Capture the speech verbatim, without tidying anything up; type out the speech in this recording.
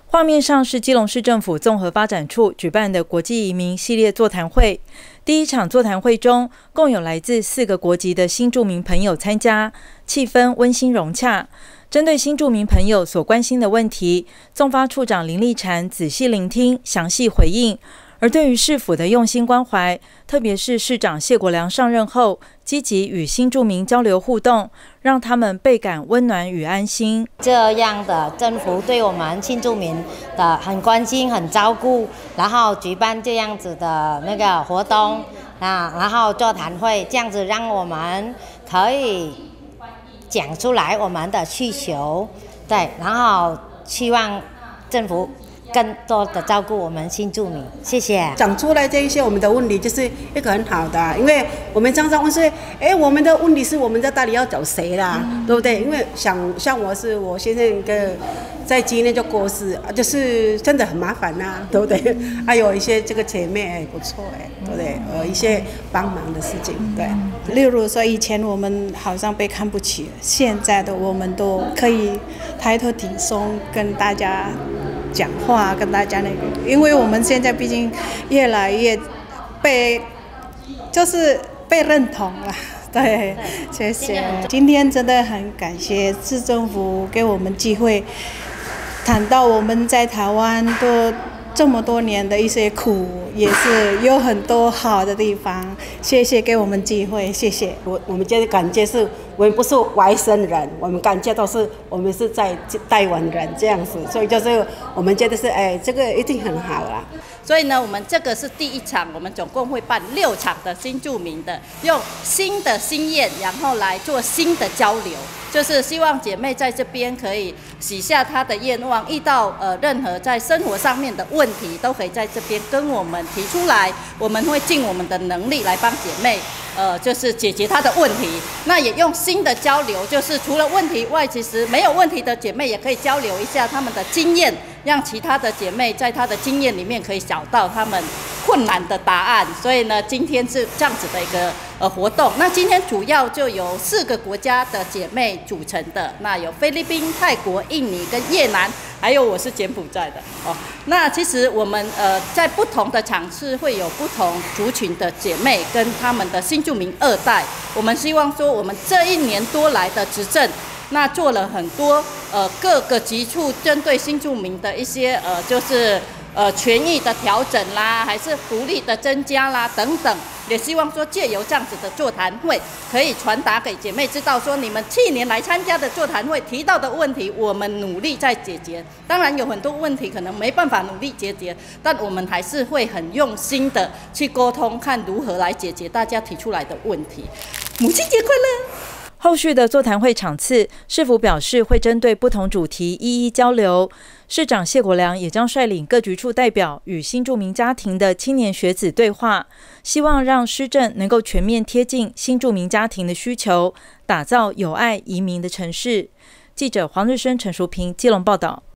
画面上是基隆市政府综合发展处举办的国际移民系列座谈会。第一场座谈会中，共有来自四个国籍的新住民朋友参加，气氛温馨融洽。针对新住民朋友所关心的问题，纵发处长林立婵仔细聆听，详细回应。而对于市府的用心关怀，特别是市长谢国良上任后，积极与新住民交流互动，让他们倍感温暖与安心。 这样的政府对我们新住民的很关心、很照顾，然后举办这样子的那个活动啊，然后座谈会，这样子让我们可以讲出来我们的需求，对，然后希望政府更多的照顾我们新住民，谢谢。 讲出来这一些我们的问题，就是一个很好的，因为我们常常问是，哎，我们的问题是我们在到底要找谁啦，嗯、对不对？因为想像我是我先生一个在今年就过世，就是真的很麻烦呐、啊，对不对？还有一些这个姐妹哎不错哎，对不对？呃，一些帮忙的事情，对。 例如说以前我们好像被看不起，现在的我们都可以抬头挺胸跟大家讲话，跟大家那个，因为我们现在毕竟越来越被，就是被认同了。对，谢谢。今天真的很感谢市政府给我们机会，谈到我们在台湾都这么多年的一些苦，也是有很多好的地方。谢谢给我们机会，谢谢。 我我们这感觉是，我们不是外省人，我们感觉都是我们是在台湾人这样子，所以就是我们觉得是，哎，这个一定很好啦。 所以呢，我们这个是第一场，我们总共会办六场的新住民的，用新的经验，然后来做新的交流，就是希望姐妹在这边可以许下她的愿望，遇到呃任何在生活上面的问题，都可以在这边跟我们提出来，我们会尽我们的能力来帮姐妹。呃，就是解决她的问题，那也用新的交流，就是除了问题外，其实没有问题的姐妹也可以交流一下她们的经验，让其他的姐妹在她的经验里面可以找到她们困难的答案。所以呢，今天是这样子的一个呃活动。那今天主要就有四个国家的姐妹组成的，那有菲律宾、泰国、印尼跟越南。还有我是柬埔寨的哦。那其实我们呃在不同的场次会有不同族群的姐妹跟他们的新住民二代。我们希望说，我们这一年多来的执政，那做了很多呃各个局处针对新住民的一些呃就是呃权益的调整啦，还是福利的增加啦等等。也希望说借由这样子的座谈会，可以传达给姐妹知道说，你们去年来参加的座谈会提到的问题，我们努力在解决。当然有很多问题可能没办法努力解决，但我们还是会很用心的去沟通，看如何来解决大家提出来的问题。母亲节快乐！ 后续的座谈会场次，市府表示会针对不同主题一一交流。市长谢国良也将率领各局处代表与新住民家庭的青年学子对话，希望让施政能够全面贴近新住民家庭的需求，打造有爱移民的城市。记者黄日升、陈淑平基隆报道。